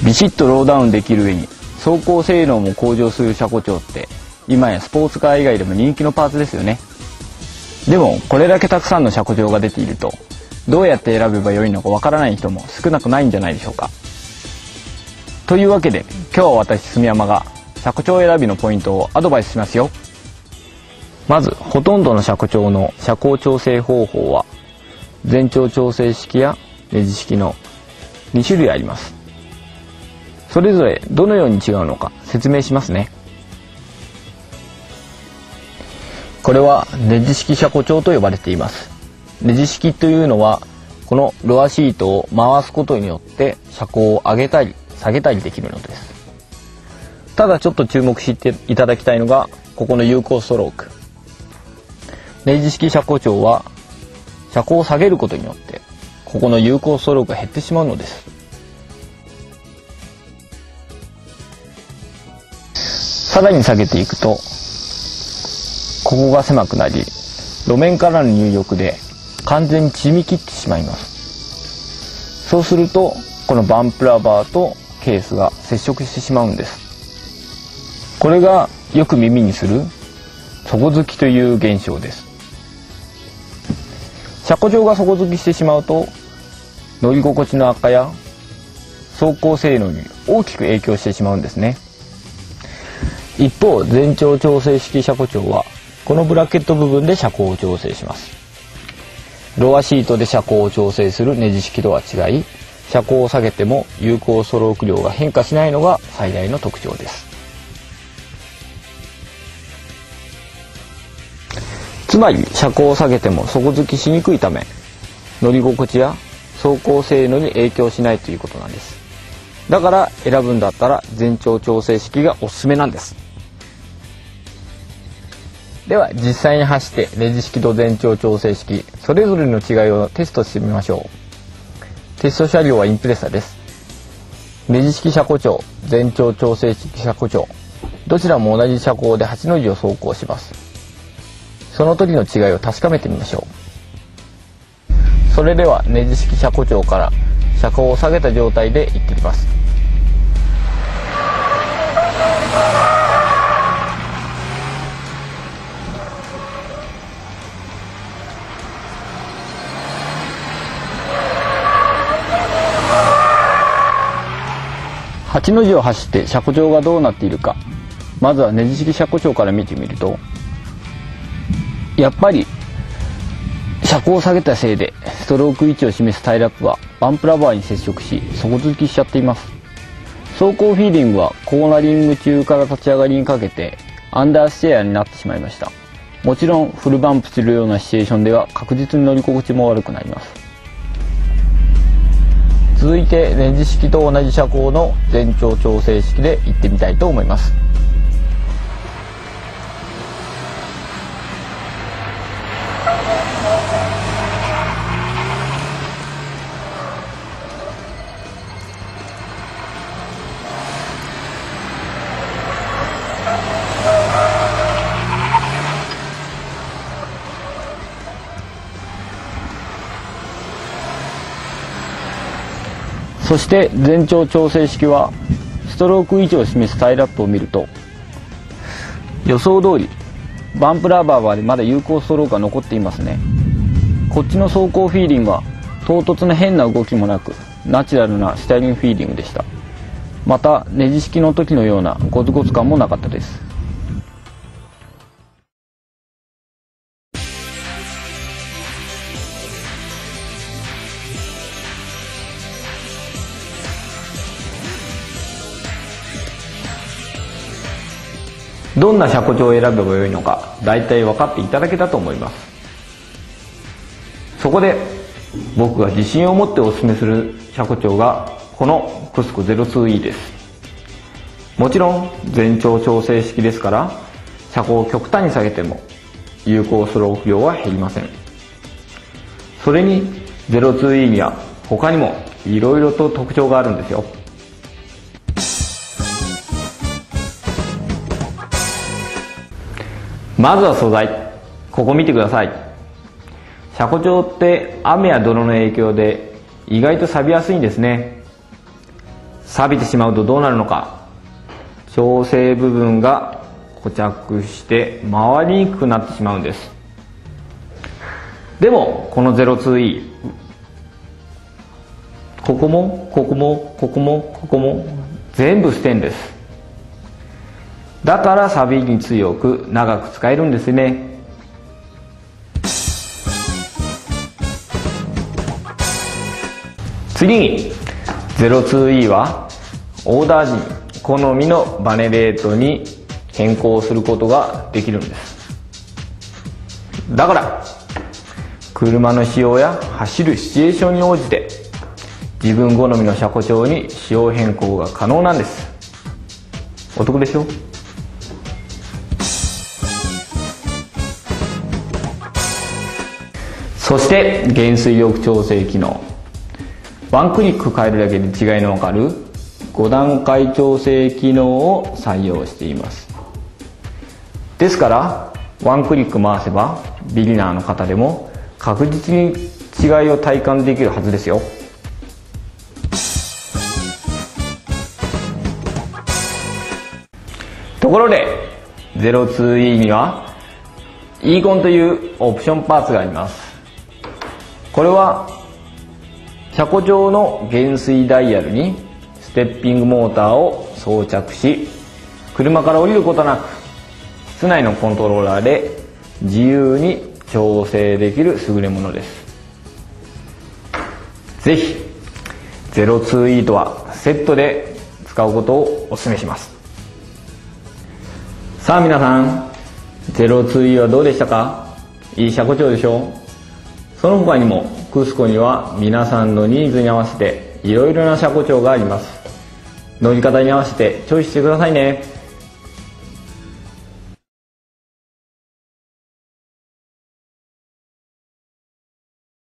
ビシッとローダウンできる上に走行性能も向上する車庫帳って今やスポーツカー以外でも人気のパーツですよね。でもこれだけたくさんの車庫帳が出ているとどうやって選べばよいのかわからない人も少なくないんじゃないでしょうか。というわけで今日は私住山が車庫帳選びのポイントをアドバイスしますよ。まずほとんどの車庫帳の車高調整方法は全長調整式やネジ式の2種類あります。それぞれどのように違うのか説明しますね。これはネジ式車庫帳と呼ばれています。ネジ式というのはこのロアシートを回すことによって車高を上げたり下げたりできるのです。ただちょっと注目していただきたいのがここの有効ストローク。ネジ式車庫帳は車高を下げることによってここの有効ストロークが減ってしまうのです。さらに下げていくとここが狭くなり路面からの入力で完全に縮み切ってしまいます。そうするとこのバンプラバーとケースが接触してしまうんです。これがよく耳にする底付きという現象です。車庫帳が底付きしてしまうと乗り心地の悪化や走行性能に大きく影響してしまうんですね。一方全長調整式車庫帳はこのブラケット部分で車高を調整します。ロアシートで車高を調整するネジ式とは違い車高を下げても有効ストローク量が変化しないのが最大の特徴です。つまり車高を下げても底付きしにくいため乗り心地や走行性能に影響しないということなんです。だから選ぶんだったら全長調整式がおすすめなんです。では実際に走ってネジ式と全長調整式それぞれの違いをテストしてみましょう。テスト車両はインプレッサです。ネジ式車庫帳、全長調整式車庫帳どちらも同じ車高で8の字を走行します。その時の違いを確かめてみましょう。それではネジ式車庫帳から車高を下げた状態で行ってみます。8の字を走って車庫帳がどうなっているか、まずはネジ式車庫帳から見てみるとやっぱり車高を下げたせいでストローク位置を示すタイラップはバンプラバーに接触し底付きしちゃっています。走行フィーリングはコーナリング中から立ち上がりにかけてアンダーステアになってしまいました。もちろんフルバンプするようなシチュエーションでは確実に乗り心地も悪くなります。続いてネジ式と同じ車高の全長調整式で行ってみたいと思います。そして全長調整式はストローク位置を示すタイラップを見ると予想通りバンプラバーまでまだ有効ストロークが残っていますね。こっちの走行フィーリングは唐突な変な動きもなくナチュラルなスタイリングフィーリングでした。またネジ式の時のようなゴツゴツ感もなかったです。どんな車庫帳を選べばよいのか大体分かっていただけたと思います。そこで僕が自信を持ってお勧めする車庫帳がこのクスコ 02E です。もちろん全長調整式ですから車高を極端に下げても有効ストローク量は減りません。それに 02E には他にもいろいろと特徴があるんですよ。まずは素材、ここ見てください。車庫帳って雨や泥の影響で意外と錆びやすいんですね。 錆びてしまうとどうなるのか。調整部分が固着して回りにくくなってしまうんです。でもこの 02E、 ここもここもここもここも全部ステンレスだから錆に強く長く使えるんですね。次に 02E はオーダー時に好みのバネレートに変更することができるんです。だから車の仕様や走るシチュエーションに応じて自分好みの車庫調に仕様変更が可能なんです。お得でしょ。そして減衰力調整機能、ワンクリック変えるだけで違いのわかる5段階調整機能を採用しています。ですからワンクリック回せばビギナーの方でも確実に違いを体感できるはずですよ。ところで 02E には E-CON というオプションパーツがあります。これは車庫上の減衰ダイヤルにステッピングモーターを装着し、車から降りることなく室内のコントローラーで自由に調整できる優れものです。ぜひ 02E とはセットで使うことをお勧めします。さあ皆さん、 02E はどうでしたか？いい車庫調でしょう。その他にもクスコには皆さんのニーズに合わせていろいろな車庫調があります。乗り方に合わせてチョイスしてくださいね。